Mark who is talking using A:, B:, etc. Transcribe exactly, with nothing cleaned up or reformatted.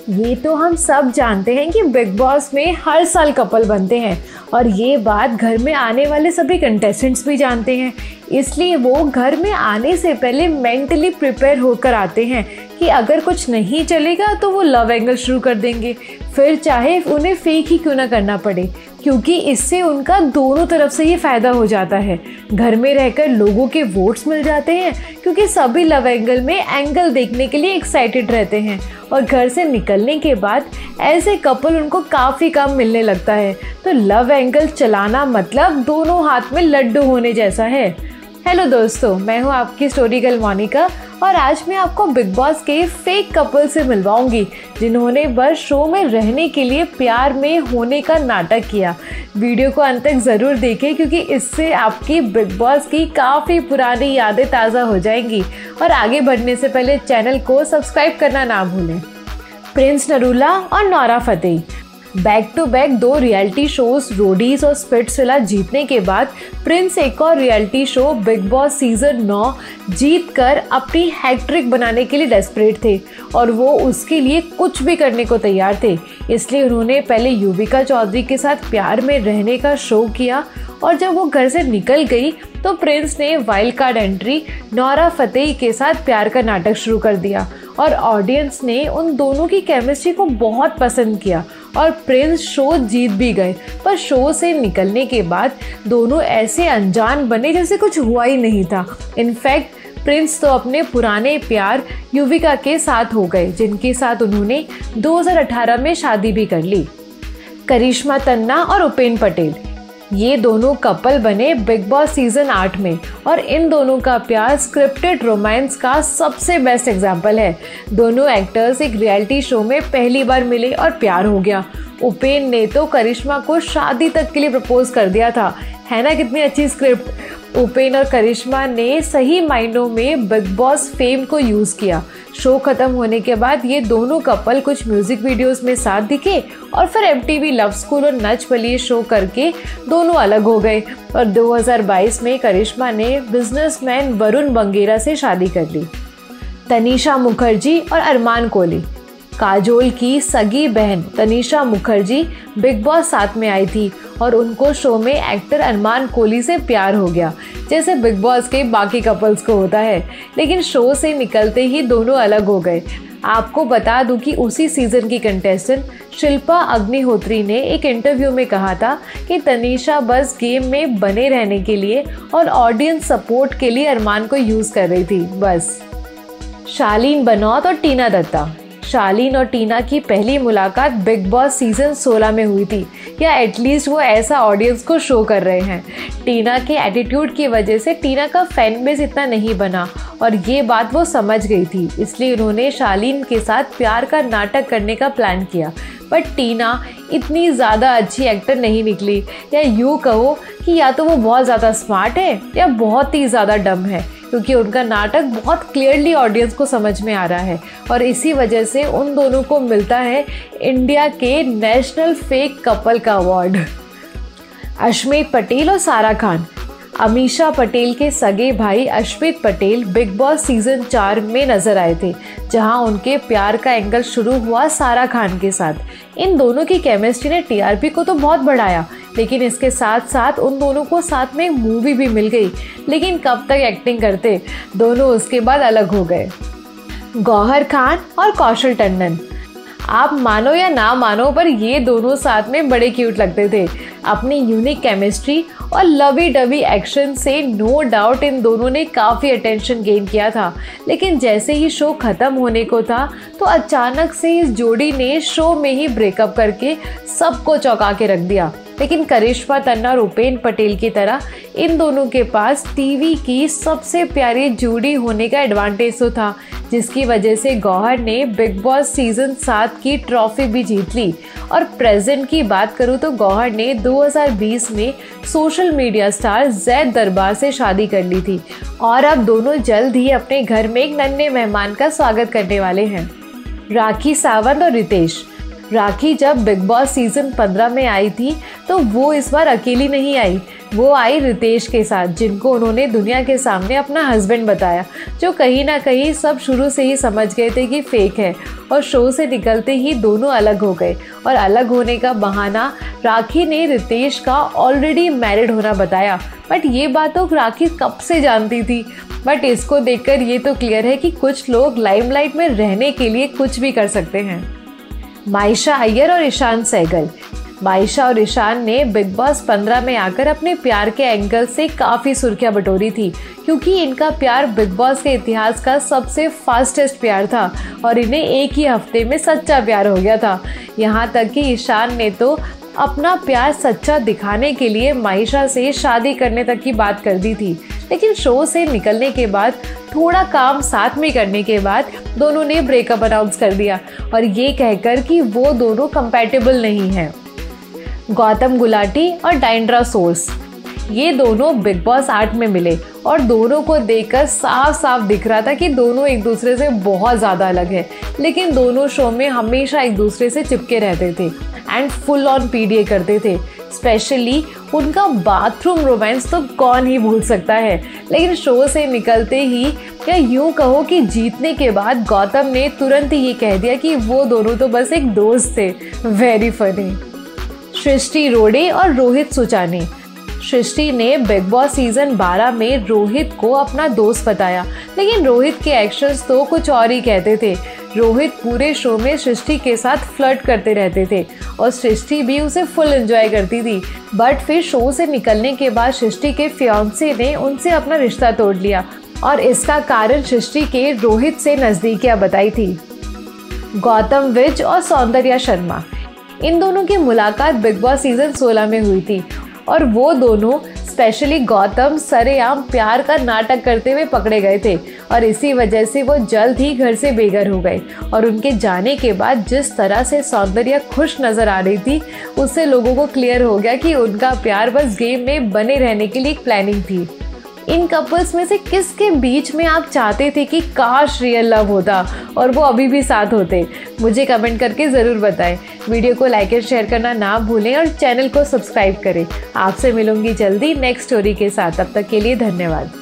A: ये तो हम सब जानते हैं कि बिग बॉस में हर साल कपल बनते हैं और ये बात घर में आने वाले सभी कंटेस्टेंट्स भी जानते हैं। इसलिए वो घर में आने से पहले मेंटली प्रिपेयर होकर आते हैं कि अगर कुछ नहीं चलेगा तो वो लव एंगल शुरू कर देंगे, फिर चाहे उन्हें फेक ही क्यों ना करना पड़े, क्योंकि इससे उनका दोनों तरफ से ये फ़ायदा हो जाता है। घर में रहकर लोगों के वोट्स मिल जाते हैं क्योंकि सभी लव एंगल में एंगल देखने के लिए एक्साइटेड रहते हैं और घर से निकलने के बाद ऐसे कपल उनको काफ़ी कम मिलने लगता है। तो लव एंगल चलाना मतलब दोनों हाथ में लड्डू होने जैसा है। हेलो दोस्तों, मैं हूँ आपकी स्टोरी गर्ल मोनिका और आज मैं आपको बिग बॉस के फेक कपल से मिलवाऊंगी जिन्होंने बस शो में रहने के लिए प्यार में होने का नाटक किया। वीडियो को अंत तक ज़रूर देखें क्योंकि इससे आपकी बिग बॉस की काफ़ी पुरानी यादें ताज़ा हो जाएंगी। और आगे बढ़ने से पहले चैनल को सब्सक्राइब करना ना भूलें। प्रिंस नरूला और Nora Fatehi back to back दो रियलिटी शोज रोडीज और स्पिट्सविला जीतने के बाद प्रिंस एक और reality show Bigg Boss season नौ जीत कर अपनी हैट्रिक बनाने के लिए डेस्परेट थे और वो उसके लिए कुछ भी करने को तैयार थे। इसलिए उन्होंने पहले युविका चौधरी के साथ प्यार में रहने का शो किया और जब वो घर से निकल गई तो प्रिंस ने wild card entry Nora Fatehi के साथ प्यार का नाटक शुरू कर दिया और ऑडियंस ने उन दोनों की केमिस्ट्री को बहुत पसंद किया और प्रिंस शो जीत भी गए। पर शो से निकलने के बाद दोनों ऐसे अनजान बने जैसे कुछ हुआ ही नहीं था। इनफैक्ट प्रिंस तो अपने पुराने प्यार युविका के साथ हो गए जिनके साथ उन्होंने दो हज़ार अठारह में शादी भी कर ली। करिश्मा तन्ना और उपेन पटेल ये दोनों कपल बने बिग बॉस सीजन आठ में और इन दोनों का प्यार स्क्रिप्टेड रोमांस का सबसे बेस्ट एग्जाम्पल है। दोनों एक्टर्स एक रियलिटी शो में पहली बार मिले और प्यार हो गया। उपेन ने तो करिश्मा को शादी तक के लिए प्रपोज कर दिया था, है ना कितनी अच्छी स्क्रिप्ट। उपेन और करिश्मा ने सही मायनों में बिग बॉस फेम को यूज़ किया। शो खत्म होने के बाद ये दोनों कपल कुछ म्यूजिक वीडियोस में साथ दिखे और फिर एमटीवी लव स्कूल और नच बलिए शो करके दोनों अलग हो गए और दो हज़ार बाईस में करिश्मा ने बिजनेसमैन वरुण बंगेरा से शादी कर ली। तनीषा मुखर्जी और अरमान कोहली काजोल की सगी बहन तनीषा मुखर्जी बिग बॉस साथ में आई थी और उनको शो में एक्टर अरमान कोहली से प्यार हो गया जैसे बिग बॉस के बाकी कपल्स को होता है। लेकिन शो से निकलते ही दोनों अलग हो गए। आपको बता दूं कि उसी सीजन की कंटेस्टेंट शिल्पा अग्निहोत्री ने एक इंटरव्यू में कहा था कि तनीषा बस गेम में बने रहने के लिए और ऑडियंस सपोर्ट के लिए अरमान को यूज़ कर रही थी बस। शालीन बनौत और टीना दत्ता शालीन और टीना की पहली मुलाकात बिग बॉस सीजन सोलह में हुई थी, या एटलीस्ट वो ऐसा ऑडियंस को शो कर रहे हैं। टीना के एटीट्यूड की वजह से टीना का फैन बेस इतना नहीं बना और ये बात वो समझ गई थी, इसलिए उन्होंने शालीन के साथ प्यार का नाटक करने का प्लान किया। बट टीना इतनी ज़्यादा अच्छी एक्टर नहीं निकली, या यूँ कहो कि या तो वो बहुत ज़्यादा स्मार्ट है या बहुत ही ज़्यादा डम है, क्योंकि उनका नाटक बहुत क्लियरली ऑडियंस को समझ में आ रहा है और इसी वजह से उन दोनों को मिलता है इंडिया के नेशनल फेक कपल का अवार्ड। अश्मित पटेल और सारा खान अमीषा पटेल के सगे भाई Ashmit Patel Bigg Boss season चार में नजर आए थे, जहां उनके प्यार का एंगल शुरू हुआ सारा खान के साथ। इन दोनों की केमिस्ट्री ने टीआरपी को तो बहुत बढ़ाया, लेकिन इसके साथ साथ उन दोनों को साथ में एक मूवी भी मिल गई। लेकिन कब तक एक्टिंग करते, दोनों उसके बाद अलग हो गए। गौहर खान और कौशल टंडन आप मानो या ना मानो पर ये दोनों साथ में बड़े क्यूट लगते थे। अपनी यूनिक केमिस्ट्री और लवी डवी एक्शन से नो डाउट इन दोनों ने काफ़ी अटेंशन गेन किया था। लेकिन जैसे ही शो ख़त्म होने को था तो अचानक से इस जोड़ी ने शो में ही ब्रेकअप करके सबको चौंका के रख दिया। लेकिन करिश्मा तन्ना और उपेन पटेल की तरह इन दोनों के पास टीवी की सबसे प्यारी जोड़ी होने का एडवांटेज तो था, जिसकी वजह से गौहर ने बिग बॉस सीजन सात की ट्रॉफी भी जीत ली। और प्रेजेंट की बात करूं तो गौहर ने दो हज़ार बीस में सोशल मीडिया स्टार जैद दरबार से शादी कर ली थी और अब दोनों जल्द ही अपने घर में एक नन्हे मेहमान का स्वागत करने वाले हैं। राखी सावंत और रितेश राखी जब बिग बॉस सीजन पंद्रह में आई थी तो वो इस बार अकेली नहीं आई। वो आई रितेश के साथ, जिनको उन्होंने दुनिया के सामने अपना हस्बैंड बताया, जो कहीं ना कहीं सब शुरू से ही समझ गए थे कि फेक है। और शो से निकलते ही दोनों अलग हो गए और अलग होने का बहाना राखी ने रितेश का ऑलरेडी मैरिड होना बताया। बट ये बात तो राखी कब से जानती थी। बट इसको देखकर ये तो क्लियर है कि कुछ लोग लाइमलाइट में रहने के लिए कुछ भी कर सकते हैं। मायशा अय्यर और ईशान सहगल। मायशा और ईशान ने बिग बॉस पंद्रह में आकर अपने प्यार के एंगल से काफ़ी सुर्खियां बटोरी थी, क्योंकि इनका प्यार बिग बॉस के इतिहास का सबसे फास्टेस्ट प्यार था और इन्हें एक ही हफ्ते में सच्चा प्यार हो गया था। यहाँ तक कि ईशान ने तो अपना प्यार सच्चा दिखाने के लिए मायशा से शादी करने तक की बात कर दी थी। लेकिन शो से निकलने के बाद थोड़ा काम साथ में करने के बाद दोनों ने ब्रेकअप अनाउंस कर दिया, और ये कहकर कि वो दोनों कंपैटिबल नहीं हैं। गौतम गुलाटी और डायंड्रा सोर्स, ये दोनों बिग बॉस आठ में मिले और दोनों को देखकर साफ साफ दिख रहा था कि दोनों एक दूसरे से बहुत ज़्यादा अलग है। लेकिन दोनों शो में हमेशा एक दूसरे से चिपके रहते थे एंड फुल ऑन पीडीए करते थे। स्पेशली उनका बाथरूम रोमांस तो कौन ही भूल सकता है। लेकिन शो से निकलते ही, या यूँ कहो कि जीतने के बाद, गौतम ने तुरंत ही ये कह दिया कि वो दोनों तो बस एक दोस्त थे। Very funny. सृष्टि रोडे और रोहित सुचानी। सृष्टि ने बिग बॉस सीजन बारह में रोहित को अपना दोस्त बताया, लेकिन रोहित के एक्शंस तो कुछ और ही कहते थे। रोहित पूरे शो में सृष्टि के साथ फ्लर्ट करते रहते थे और सृष्टि भी उसे फुल एंजॉय करती थी। बट फिर शो से निकलने के बाद सृष्टि के फियांसे ने उनसे अपना रिश्ता तोड़ लिया और इसका कारण सृष्टि के रोहित से नज़दीकियां बताई थी। गौतम विज और सौंदर्या शर्मा, इन दोनों की मुलाकात बिग बॉस सीजन सोलह में हुई थी और वो दोनों, स्पेशली गौतम, सरेआम प्यार का नाटक करते हुए पकड़े गए थे और इसी वजह से वो जल्द ही घर से बेघर हो गए। और उनके जाने के बाद जिस तरह से सौंदर्या खुश नजर आ रही थी, उससे लोगों को क्लियर हो गया कि उनका प्यार बस गेम में बने रहने के लिए एक प्लानिंग थी। इन कपल्स में से किसके बीच में आप चाहते थे कि काश रियल लव होता और वो अभी भी साथ होते? मुझे कमेंट करके ज़रूर बताएं। वीडियो को लाइक और शेयर करना ना भूलें और चैनल को सब्सक्राइब करें। आपसे मिलूंगी जल्दी नेक्स्ट स्टोरी के साथ। तब तक के लिए धन्यवाद।